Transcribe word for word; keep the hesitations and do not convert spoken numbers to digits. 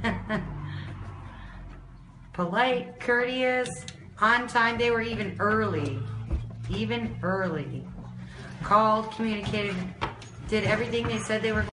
Polite, courteous, on time. They were even early. Even early. Called, communicated, did everything they said they were